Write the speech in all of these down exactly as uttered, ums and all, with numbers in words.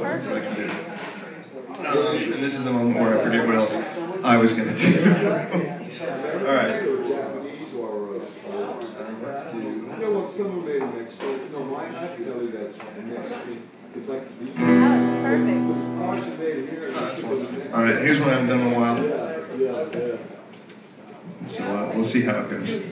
like you did. Um, and this is the moment where I forget what else I was going to do. All right. Let's do. You know what? Someone made an expert. No, mine. I can tell you that's next week. It's like the. Oh, perfect. Oh, that's one. All right. Here's one I haven't done in a while. Yeah, yeah. So uh, we'll see how it goes.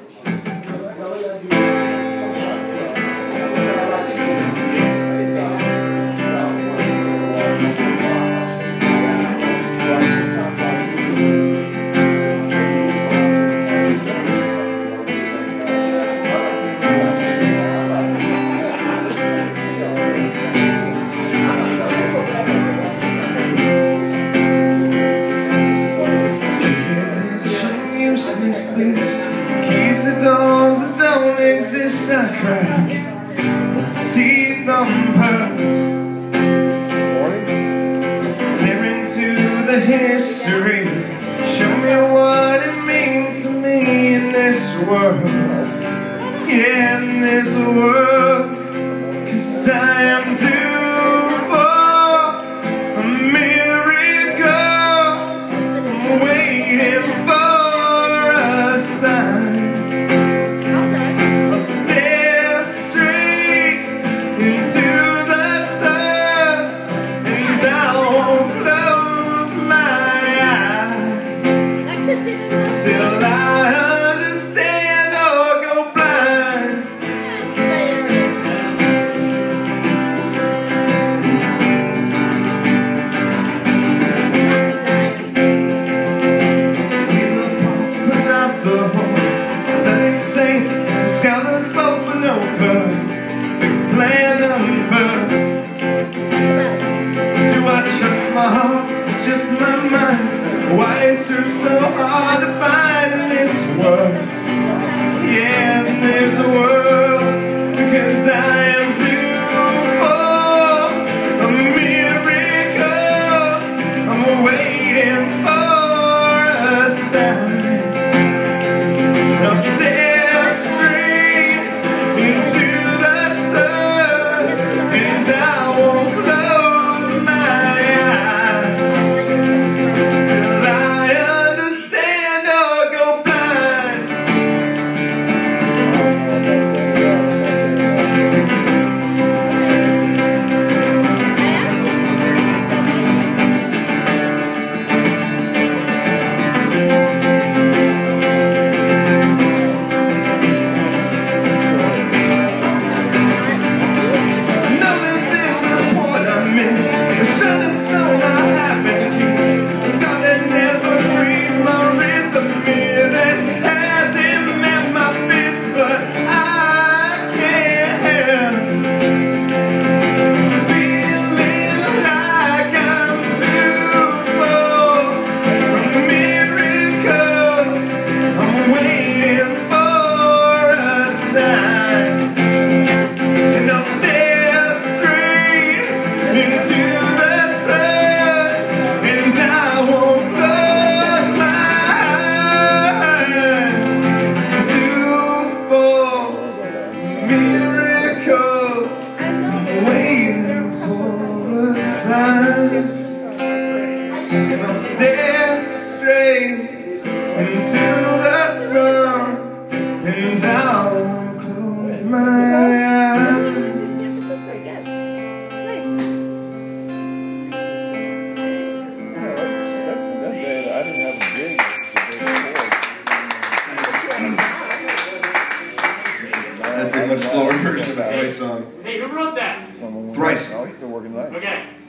Keys to doors that don't exist, I crack my teeth on purpose. Tear into the history, show me what it means to me in this world. Yeah, in this world, 'cause I am due for a miracle. I'm waiting for I'll stare straight into the sun, and I won't close my eyes till I understand or go blind. See the parts but not the whole. Saints, the scholars both but no good. The plan unfurls. Do I trust my heart, just my mind? Why is truth so hard to find in this world? Yeah, in this world, because I am due for a miracle. I'm waiting for a sign. I'll stay and I'll stare straight into the sun, and I won't close my eyes. I didn't have a gig. That's a much slower version of a Thrice song. Hey, who wrote that? Thrice. Oh, he's still working tonight. Okay.